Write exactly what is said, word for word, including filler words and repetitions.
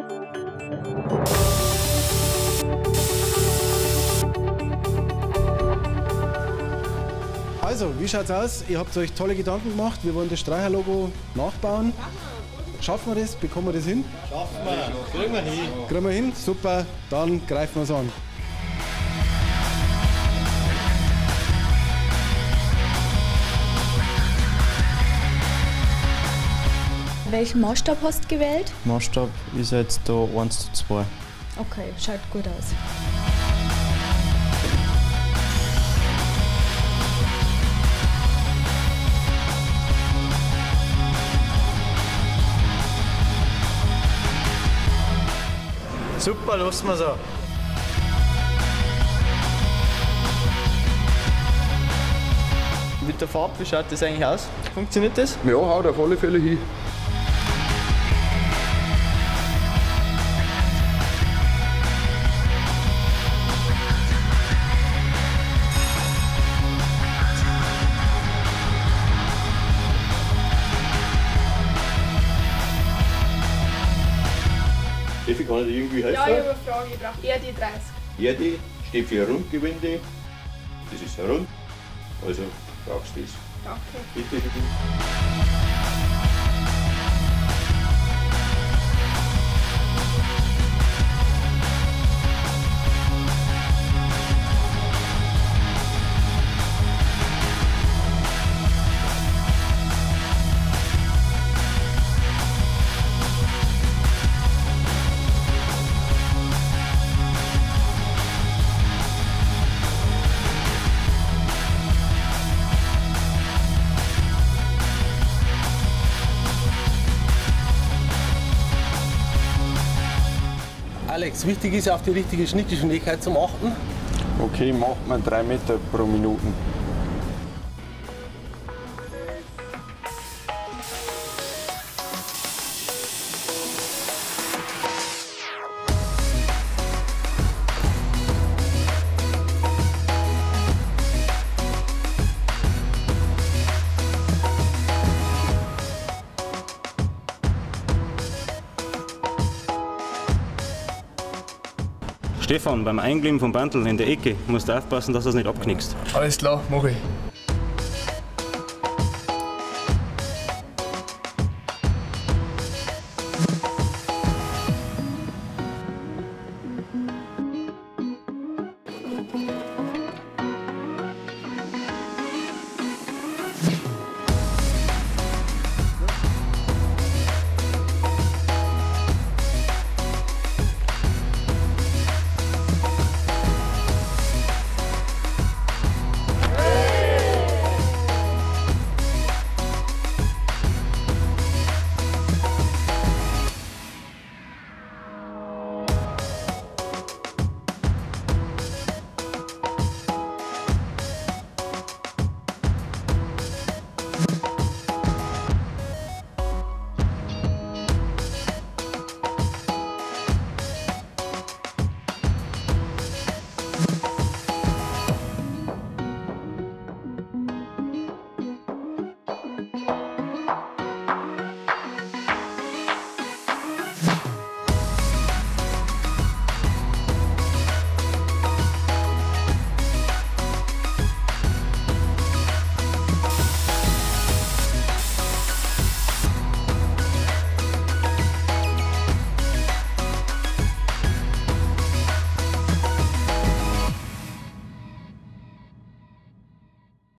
Also, wie schaut's aus? Ihr habt euch tolle Gedanken gemacht. Wir wollen das Streicher-Logo nachbauen. Schaffen wir das? Bekommen wir das hin? Schaffen wir. Kriegen wir hin. Kriegen wir hin? Super, dann greifen wir es an. Welchen Maßstab hast du gewählt? Maßstab ist jetzt da eins zu zwei. Okay, schaut gut aus. Super, lassen wir so. Mit der Farbe, wie schaut das eigentlich aus? Funktioniert das? Ja, haut auf alle Fälle hin. Steffi, kann ich dir irgendwie helfen? Ja, ich habe eine Frage. Ich brauche eher die dreißig. Erde steht für Rundgewinde. Das ist rund. Also brauchst du das. Danke. Bitte, bitte. Alex, wichtig ist auf die richtige Schnittgeschwindigkeit zum Achten. Okay, macht man drei Meter pro Minute. Stefan, beim Einkleben vom Bandel in der Ecke musst du aufpassen, dass du es nicht abknickst. Alles klar, mach ich.